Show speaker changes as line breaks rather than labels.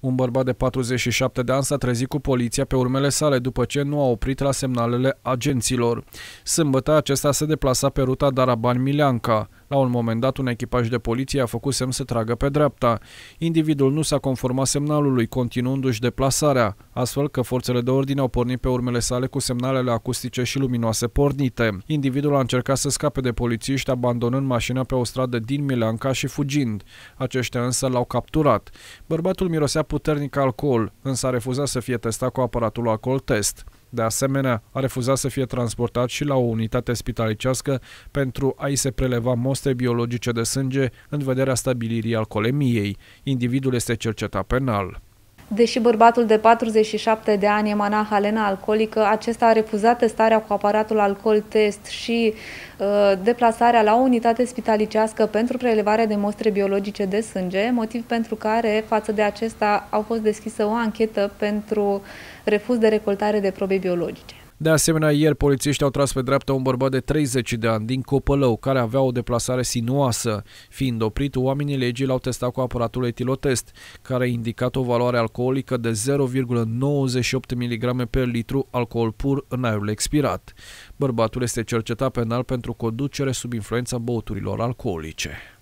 Un bărbat de 47 de ani s-a trezit cu poliția pe urmele sale după ce nu a oprit la semnalele agenților. Sâmbătă acesta se deplasa pe ruta Darabani-Mileanca. La un moment dat, un echipaj de poliție a făcut semn să tragă pe dreapta. Individul nu s-a conformat semnalului, continuându-și deplasarea, astfel că forțele de ordine au pornit pe urmele sale cu semnalele acustice și luminoase pornite. Individul a încercat să scape de polițiști, abandonând mașina pe o stradă din Mileanca și fugind. Aceștia însă l-au capturat. Bărbatul mirosea puternic alcool, însă a refuzat să fie testat cu aparatul alcool test. De asemenea, a refuzat să fie transportat și la o unitate spitalicească pentru a-i se preleva mostre biologice de sânge în vederea stabilirii alcoolemiei. Individul este cercetat penal.
Deși bărbatul de 47 de ani emana halena alcoolică, acesta a refuzat testarea cu aparatul alcool test și deplasarea la o unitate spitalicească pentru prelevarea de mostre biologice de sânge, motiv pentru care față de acesta au fost deschisă o anchetă pentru refuz de recoltare de probe biologice.
De asemenea, ieri polițiștii au tras pe dreapta un bărbat de 30 de ani din Copălău, care avea o deplasare sinuoasă. Fiind oprit, oamenii legii l-au testat cu aparatul etilotest, care a indicat o valoare alcoolică de 0,98 mg pe litru alcool pur în aerul expirat. Bărbatul este cercetat penal pentru conducere sub influența băuturilor alcoolice.